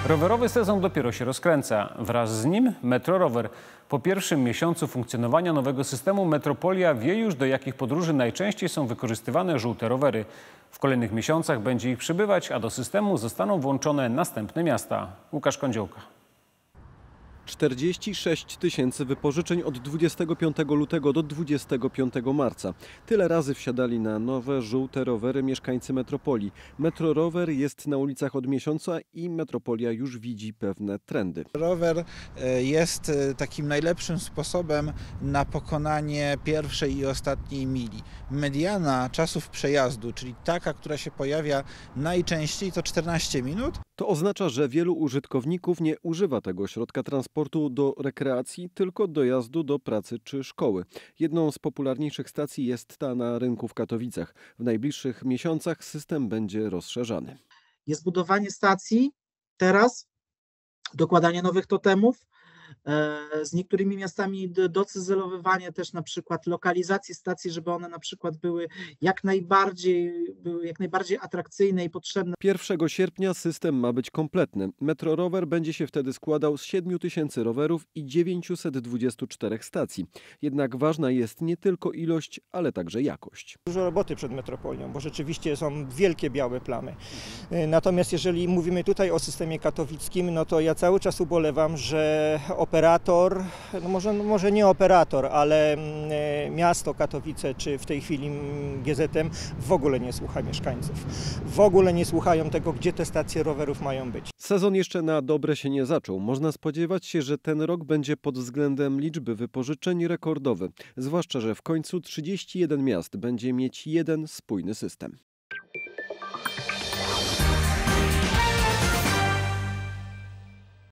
Rowerowy sezon dopiero się rozkręca. Wraz z nim Metrorower. Po pierwszym miesiącu funkcjonowania nowego systemu Metropolia wie już, do jakich podróży najczęściej są wykorzystywane żółte rowery. W kolejnych miesiącach będzie ich przybywać, a do systemu zostaną włączone następne miasta. Łukasz Kądziołka. 46 000 wypożyczeń od 25 lutego do 25 marca. Tyle razy wsiadali na nowe, żółte rowery mieszkańcy Metropolii. Metrorower jest na ulicach od miesiąca i Metropolia już widzi pewne trendy. Rower jest takim najlepszym sposobem na pokonanie pierwszej i ostatniej mili. Mediana czasów przejazdu, czyli taka, która się pojawia najczęściej, to 14 minut. To oznacza, że wielu użytkowników nie używa tego środka transportu do rekreacji, tylko dojazdu do pracy czy szkoły. Jedną z popularniejszych stacji jest ta na rynku w Katowicach. W najbliższych miesiącach system będzie rozszerzany. Jest budowanie stacji teraz, dokładanie nowych totemów, z niektórymi miastami docyzelowywanie też na przykład lokalizacji stacji, żeby one na przykład były jak najbardziej atrakcyjne i potrzebne. 1 sierpnia system ma być kompletny. Metrorower będzie się wtedy składał z 7 000 rowerów i 924 stacji. Jednak ważna jest nie tylko ilość, ale także jakość. Dużo roboty przed Metropolią, bo rzeczywiście są wielkie białe plamy. Natomiast jeżeli mówimy tutaj o systemie katowickim, no to ja cały czas ubolewam, że operator, no może nie operator, ale miasto Katowice, czy w tej chwili GZM w ogóle nie słucha mieszkańców. W ogóle nie słuchają tego, gdzie te stacje rowerów mają być. Sezon jeszcze na dobre się nie zaczął. Można spodziewać się, że ten rok będzie pod względem liczby wypożyczeń rekordowy. Zwłaszcza, że w końcu 31 miast będzie mieć jeden spójny system.